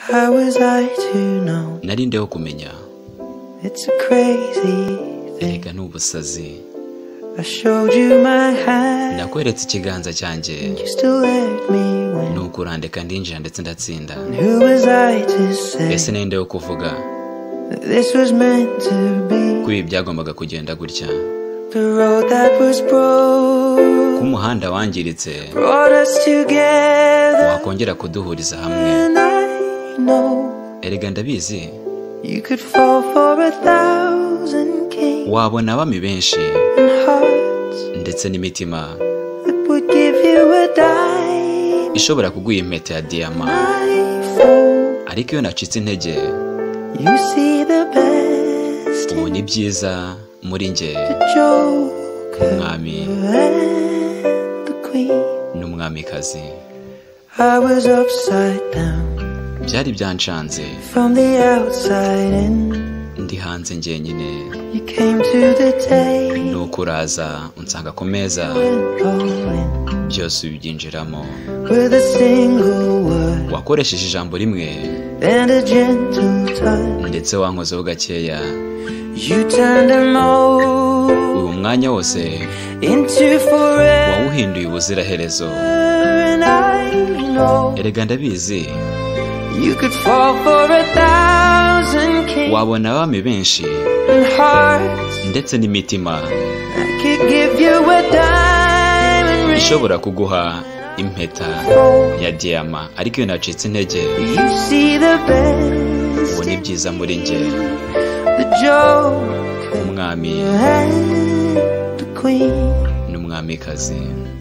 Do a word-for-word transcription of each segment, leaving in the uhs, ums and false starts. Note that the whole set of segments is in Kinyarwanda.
How was I to know? Nari ndeho kumenya. It's a crazy thing. Ega n'ubusazi. I showed you my hand. Nakweretse ikiganza cyanjye. You still let me win. Nuko urandeka ndinjira ndetse ndatsinda. Who was I to say? Ese nari ndeho kuvuga. This was meant to be. Kubi byagombaga kugenda gutya. The road that was broke. Ku muhanda wangiritse. Brought us together. Wakongera kuduhuriza hamwe. And I know. Erega ndabizi. You could fall for a thousand kings. Wabona abami benshi. And hearts. Ndetse n'imitima. That would give you a dime. Ishobora kuguha impeta ya diyama. Ariko iyo nacitse intege. You see the best. Ubona ibyiza muri nge. Umwami. N'umwamikazi. I was upside down. Byari byanshanze. From the outside in. Ndi hanze njyenyine. You came to the day. Nuko uraza unsanga ku meza. Byose ubyinjiramo. With a single word. Wakoresheje ijambo rimwe. And a gentle touch. Ndetse wankozeho gakeya. You turned a mold. Uyu mwanya wose. Into forever. Wawuhinduye ubuziraherezo. And I know. Erega ndabizi. You could fall for a thousand kings. Wabona abami benshi. And hearts. Ndetse n'imitima. I could give you a diamond ring. Ishobora kuguha impeta ya diyama. Ariko iyo nacitse intege. You see the best. Ubona ibyiza muri nge. The joker. Umwami. And the queen. N'umwamikazi.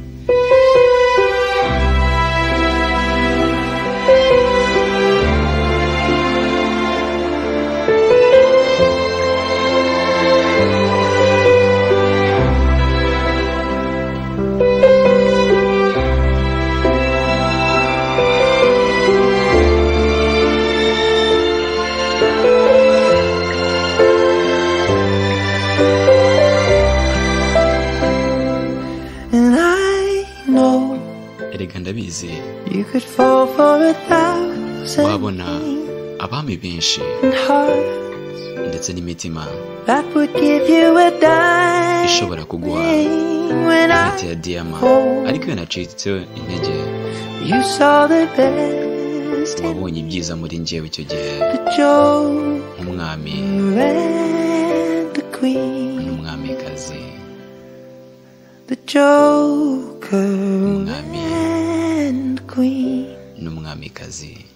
Erega ndabizi. You could fall for a thousand. Wabona abami benshi. And hearts. Ndetse n'imitima. That would give you a dime. Ishobora kuguha impeta ya diyama. Ariko iyo nacitse intege. You saw the best. Wabonye ibyiza muri njyewe icyo gihe. The joker. Umwami. And the queen. N'umwamikazi. The joker. Umwami. And the queen. N'umwamikazi.